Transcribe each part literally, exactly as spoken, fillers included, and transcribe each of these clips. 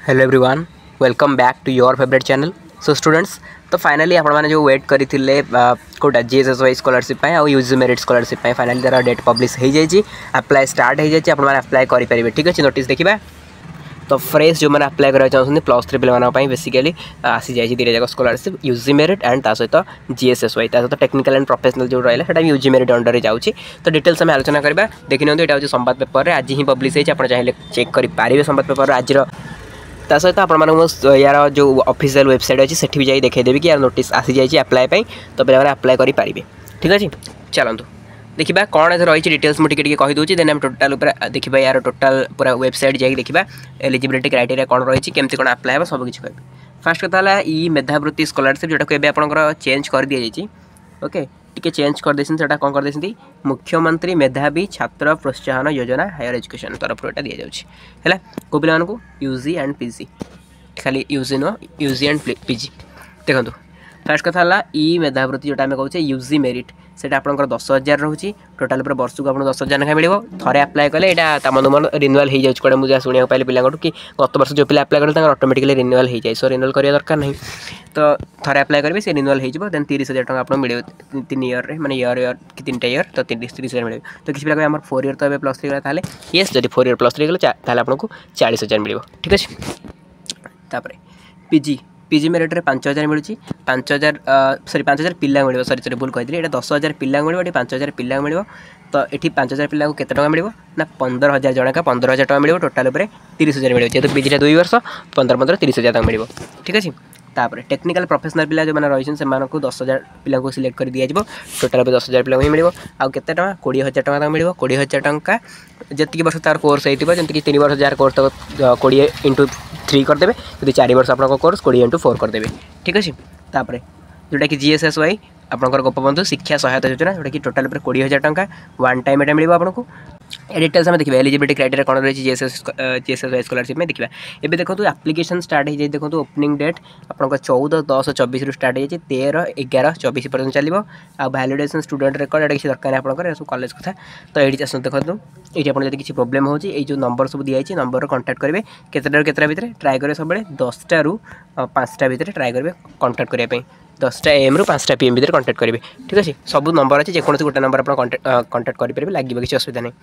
Hello everyone, welcome back to your favourite channel. So students, तो finally आपण मैंने जो वेट करते कोटा जीएसएस वाई स्कॉलरशिप और यूजी मेरिट स्कॉलरशिप फाइनली तार डेट पब्लिश हो जाए, अप्लाई स्टार्ट हो जाए, आपने अप्लाई करेंगे। ठीक अच्छे, नोटिस देखा तो फ्रेश जो मैंने अप्लाई करना चाहते प्लस थ्री पे बेसिकली आसी जाए दीटा जाक स्कॉलरशिप यूजी मेरिट एंड ता सहित जीएसएस वाई सहित टेक्निकल एंड प्रोफेशनल जो रहा है यूजी मेरिट अंडर जाऊँगी। तो डिटेल्स आम आलोचना करवा। देखी नियंतु यहाँ हूँ संवाद पेपर आज ही पब्लिश होती है, चाहिए चेक करेंगे संवाद पेपर आज ता सहित आप यार जो ऑफिशियल वेबसाइट अच्छी से भी जाई देखदेवी कि यार नोटिस आसी जाए अप्लाई पे, तो पे अप्लाई करेंगे। ठीक अच्छे, चलतु देखा कौन रही डिटेल्स मुझे टी कहीदे देन आम टोटाल देखा यार टोटाल पूरा वेबसाइट जाकि देखा एलिजिबिलिटी क्राइटेरिया कौन रही केमती कौन अप्लाई हो सब किसी कह। फास्ट कथा ई मेधावृत्ति स्कॉलरशिप जोटा को आपंकर चेंज कर दी जाए। ओके, टी चेंज कर देता कौन कर देती मुख्यमंत्री मेधावी छात्र प्रोत्साहन योजना हायर एजुकेशन तरफ यहाँ दि जाऊँगा को पिला यूजी एंड पीजी, खाली यूजी नुह यूजी एंड पीजी। देखो फास्ट कथा ई मेधावृत्ति जोटा आम कहे यूजी मेरिट से आपंकर दस हजार रोचे टोटाल वर्ष को आप दस हजार लेखा मिले। थे अप्लाई कले यहाँ तमन मन रिन्यूअल हो जाए कड़े मुझे शुणा पाइली पिला कि गत वर्ष जो पिला अप्लाई कले ऑटोमेटिकली रिन्यूअल हो जाए। सो रिन्यूअल करवा दरकार नहीं, तो थे अप्लाई करेंगे से रिन्यूअल हो देन तीस हजार टाँग आप मिले तीन इयर रे मैंने इयर इयर कि तीन इयर तो तीस तीस हजार मिले। तो किसी पिला फोर इयर तो प्लस थ्री गला येस जब फोर इयर प्लस थ्री गला आपको चालीस हजार मिले। ठीक अच्छे, तापर पीजी पीजी मेरिट में पांच हजार मिलूँ पांच हजार सरी पांच हजार पिला मिले सरी सरी भूल कही ये दस हजार पिला मिले पांच हजार पिला मिले। तो ये पांच हजार पिला को केते टका मिले ना पंदर हजार जन का पंदर हजार टका मिले टोटाल तीस हजार मिले जेहतु पीजी दुई वर्ष पंदर पंदर तीस हजार तक मिले। ठीक अच्छे, तापर टेक्निकल प्रोफेशनल पिला जो मैंने रही से दस हजार पिला को सिलेक्ट कर दि जाए टोटाल दस हजार पिला ही मिले। आउ केते टका कोड़े हजार टका मिले कोड़े हजार टका जी वर्ष तार कोर्स होती जमीन तीन वर्ष जार कोर्स तक कोड़े इंटू थ्री करदे यदि चार वर्ष आप कोर्स कोड़े इंटू फोर करदे। ठीक अच्छे, तापर जोटा कि जीएसएस वाई आपंकर गोपबंधु शिक्षा सहायता योजना जोटा कि टोटाल कोड़े हजार टका वन टाइम एटा मिले आपको। ये डिटेल्स में देखिए एलिजिबिलिटी क्राइटेरिया कौन रही जीएसएस जीएसएस वाई स्कॉलरशिप में देखा। एबे देखो एप्लिकेशन स्टार्ट हो जाए, देखो ओपनिंग डेट आपंकर चौदह दस चौबीस स्टार्ट हो जाए तेरह एगार चौबीस पर्यटन चलो आ वैलिडेशन स्टूडेंट रेकर्ड ये किसी दरकार आपंकर सब कॉलेज कथा। तो ये देखो ये आपको जब किसी प्रोब्लेम हो जो नंबर सब दिखाई नंबर कंटाक्ट करेंगे केतटा केतटा भितर ट्राए करेंगे सब दसटा रु पाँचटा भितर ट्राए करेंगे कंटाक्ट करने दसटा एम रु पाँचटा पीएम भितर कंटाक्ट करेंगे। ठीक अच्छे, सब नंबर अच्छे जेकोसी गोटे नंबर आप कंटाक्ट करेंगे लगे किसी असुविधा नहीं।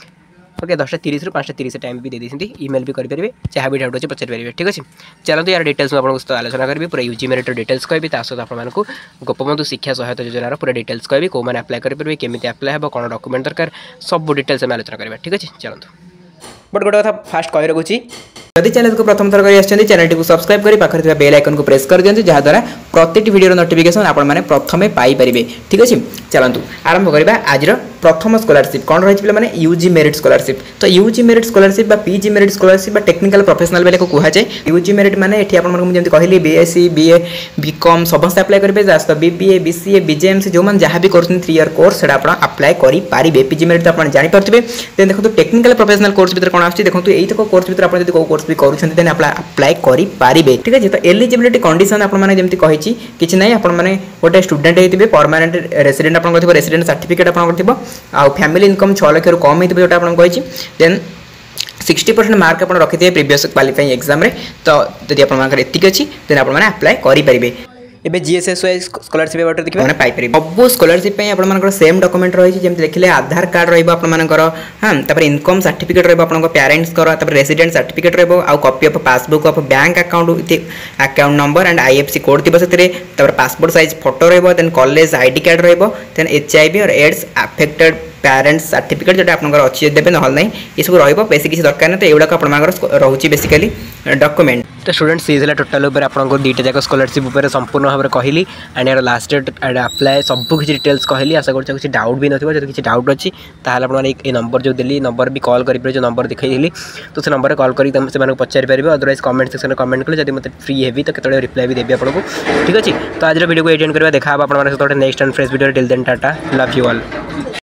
ओके, दसटा तीस रु पाँचटा तीस टाइम भी दे देती ईमेल भी करेंगे जहाँ भी डाउट अच्छे पचार पारे। ठीक अच्छे, चलते यार डिटेल्स में आपको आलोचना करी पूरा यूजी मेरिट डिटेल्स कहि सहित आपको गोपबंधु शिक्षा सहायता योजनार पूरा डिटेल्स कहि कौ मैंने अप्लाई करेंगे केमी अप्लाई हे कौन डॉक्यूमेंट दरकार सब डिटेल्स में आलोचना करेंगे। ठीक अच्छे, चलते बट गोटे कथा फास्ट कही रखुच्छी जदि चैनल को प्रथम थर कर चैनल को सब्सक्राइब कर पाखे बेल आइकन को प्रेस कर दिखाँ जहाँद्वारा प्रत्येक वीडियो नोटिफिकेशन आपने प्रथम पाइपर। ठीक अच्छे, चलतु आरंभ करवा आज प्रथम स्कॉलरशिप कौन रही मैंने यूजी मेरिट स्कॉलरशिप। तो UG merit scholarship PG merit scholarship technical professional बेले को कहुए यूजी मेरिट माने ये आपको कहली बीएससी बीए बीकॉम समस्त अप्लाई करेंगे बीबीए बीसीए बीजेएमसी जो मैंने जहाँ भी कर थ्री इयर कोर्स से अप्लाई करेंगे। पीजी मेरिट तो आप जानीपे देन देखो टेक्निकल प्रोफेशनल कोर्स भर कौन आते देखो यही तक कोर्स भर आप कोर्स भी करें अप्लाई करेंगे। ठीक है, तो एलिजिबिलिटी कंडीशन आपने कही किसी ना आपने गोटे स्टूडेंट होते परमानेंट रेसिडेंट आप रेसिडेंट सर्टिफिकेट आप आ फैमिली इनकम छः लाख कम होता जोटा आपको देन सिक्सटी परसेंट मार्क आप रखी थे प्रीवियस क्वालिफाइंग एग्जाम रे। तो जब आपकी अच्छी देन आपने अप्लाई करेंगे। एबे जीएसएस वाई स्कॉलरशिप बाटे देखिबा माने पाई परिबे सब स्कॉलरशिप पे आपण मानकर सेम डॉक्यूमेंट रही जेम देखले आधार कार्ड रहइबो आपण मानकर हां तापर इनकम सर्टिफिकेट रहइबो आपण पेरेंट्स कर तापर रेसिडेंट सर्टिफिकेट रहइबो आ copy of passbook of bank account account number and IFC code थिबो सेतरे तापर पासपोर्ट साइज फोटो रहइबो देन कॉलेज आईडी कार्ड रहइबो देन एचआईवी और एड्स अफेक्टेड पेरेंट्स सर्टिफिकेट जो आपंकर अच्छी देते ना ना ये सब रही बेसी किसी दरकार नहीं। तो युवा आप रोचे बेसिकली डॉक्यूमेंट। तो स्टूडेंट्स ये टोटाल आपको दुईटा जाक स्कॉलरशिप संपूर्ण भाव में कहली एंड यार लास्ट डेट अप्लाई सब किसी डिटेल्स कहली आशा कर किसी डाउट भी नहीं जब किसी डाउट अच्छी आपने नंबर जो देली नंबर भी कॉल करेंगे जो नंबर दिखाई तो से नंबर कॉल कर पचारि पारे अदरवाइज कमेंट सेक्शन में कमेंट कले जब मतलब फ्री हेवी तो केतने रिप्लाई भी देवी आपको। ठीक अच्छे, तो आज वीडियो को एटेंड करवा देखा आप next and fresh video till then tata love you all.